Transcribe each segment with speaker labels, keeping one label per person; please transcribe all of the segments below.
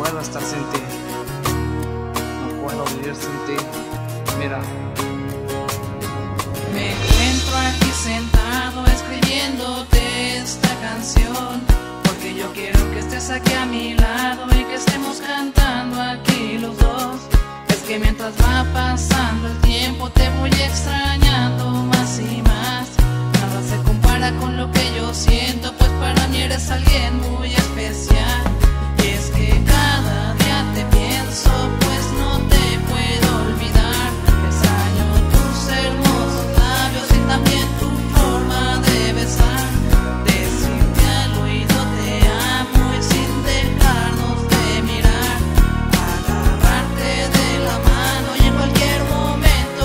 Speaker 1: puedo estar sin ti, no puedo vivir sin ti. Mira.
Speaker 2: Me encuentro aquí sentado escribiéndote esta canción, porque yo quiero que estés aquí a mi lado y que estemos cantando aquí los dos. Es que mientras va pasando el tiempo te voy extrañando más y más. Nada se compara con lo que yo siento, pues para mí eres alguien muy especial. Y es que cada día te pienso, pues no te puedo olvidar. Extraño tus hermosos labios y también tu forma de besar. Decirte al oído te amo y sin dejarnos de mirar. Agarrarte de la mano y en cualquier momento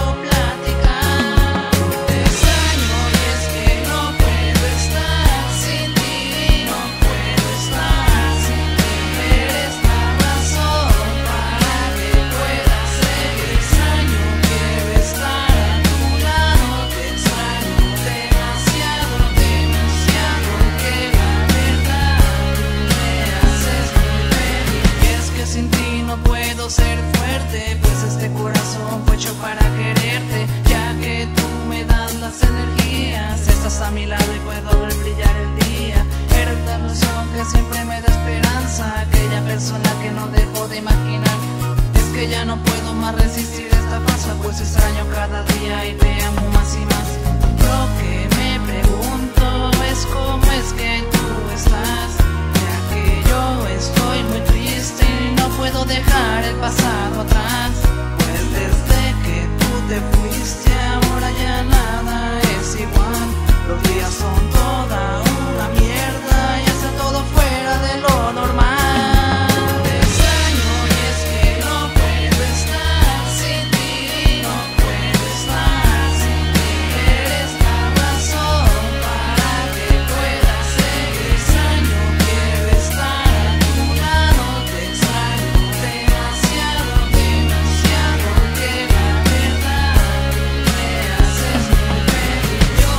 Speaker 2: platicar. Te extraño y es que no puedo estar sin ti, no puedo estar sin ti. Eres la razón para que pueda seguir. Extraño, quiero estar a tu lado. Te extraño demasiado, demasiado, que la verdad me haces muy feliz. Y es que sin ti no puedo ser fuerte, pues este corazón fue hecho para quererte, ya que tú me das las energías. Estás a mi lado y puedo ver brillar el día. Eres la ilusión que siempre me da esperanza, aquella persona que no dejo de imaginar. Es que ya no puedo más resistir esta farsa, pues extraño cada día y te amo más y más. Lo que me pregunto es cómo es que tú estás, ya que yo estoy muy triste y no puedo dejar el pasado atrás. Pues desde que tú te fuiste ahora ya nada es igual. Los días son toda una mierda y está todo fuera de lo normal. Te extraño y es que no puedo estar sin ti, no puedo estar sin ti. Eres la razón para que pueda seguir. Extraño, quiero estar a tu lado. Te extraño demasiado, demasiado, que la verdad me haces muy feliz. Yo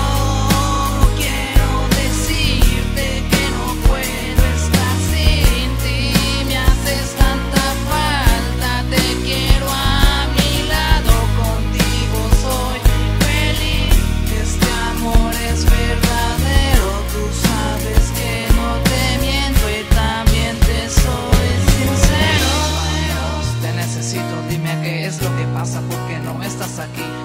Speaker 2: quiero decirte que no puedo estar sin ti. Me haces tanta falta, te quiero a mi lado. Contigo soy feliz. Este amor es verdadero. Tú sabes que no te miento y también te soy sincero. Te necesito, dime qué es lo que pasa, porque no estás aquí.